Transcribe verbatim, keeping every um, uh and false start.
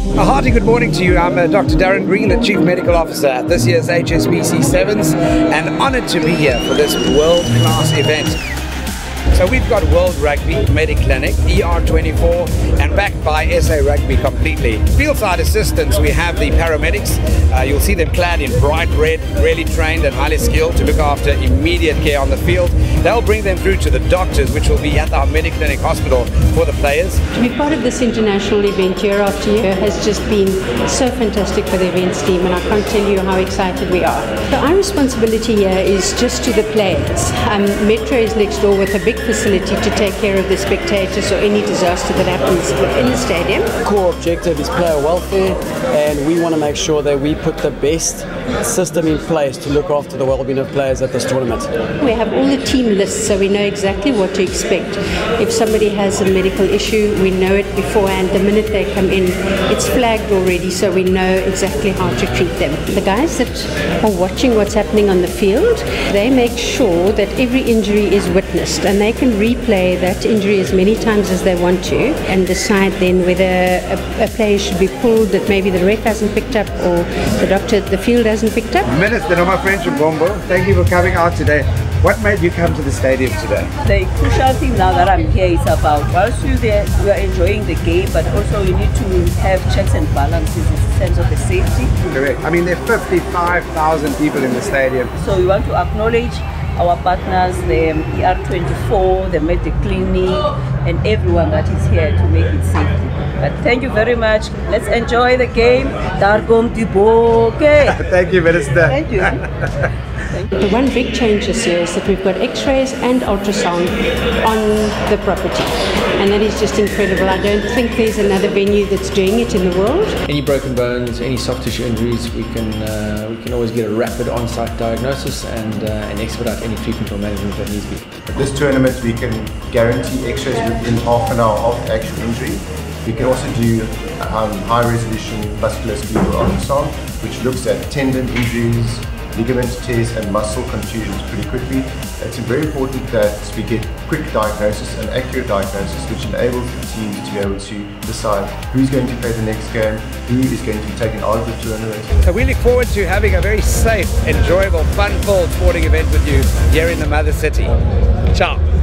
A hearty good morning to you. I'm uh, Doctor Darren Green, the Chief Medical Officer at this year's H S B C Sevens, and honoured to be here for this world-class event. So we've got World Rugby, Mediclinic, E R twenty-four, and backed by S A Rugby completely. Fieldside assistants, we have the paramedics. Uh, you'll see them clad in bright red, really trained and highly skilled to look after immediate care on the field. They'll bring them through to the doctors, which will be at our Mediclinic hospital for the players. To be part of this international event year after year has just been so fantastic for the events team, and I can't tell you how excited we are. So our responsibility here is just to the players. Um, Metro is next door with a big facility to take care of the spectators or any disaster that happens within the stadium. The core objective is player welfare, and we want to make sure that we put the best system in place to look after the well-being of players at this tournament. We have all the team lists, so we know exactly what to expect. If somebody has a medical issue, we know it beforehand. The minute they come in, it's flagged already, so we know exactly how to treat them. The guys that are watching what's happening on the field, they make sure that every injury is witnessed, and they can replay that injury as many times as they want to and decide then whether a, a player should be pulled that maybe the ref hasn't picked up or the doctor at the field hasn't picked up. Minister, no, my friend Bombo, thank you for coming out today. What made you come to the stadium today? The crucial thing now that I'm here is about, whilst you're there, you are enjoying the game, but also you need to have checks and balances in terms of the safety. Correct. I mean, there are fifty-five thousand people in the stadium. So we want to acknowledge our partners, the E R twenty-four, the Mediclinic, and everyone that is here to make it safe. But thank you very much. Let's enjoy the game. Dargom Diboke. Thank you, Minister. Thank you. The one big change this year is that we've got x-rays and ultrasound on the property, and that is just incredible. I don't think there's another venue that's doing it in the world. Any broken bones, any soft tissue injuries, we can uh, we can always get a rapid on-site diagnosis and, uh, and expedite any treatment or management that needs to be. At this tournament we can guarantee x-rays within half an hour of the actual injury. We can also do um, high-resolution musculoskeletal ultrasound, which looks at tendon injuries, ligament tears and muscle contusions pretty quickly. It's very important that we get quick diagnosis and accurate diagnosis, which enables the teams to be able to decide who's going to play the next game, who is going to be taken out of the tournament. So we look forward to having a very safe, enjoyable, fun-filled sporting event with you here in the Mother City. Ciao.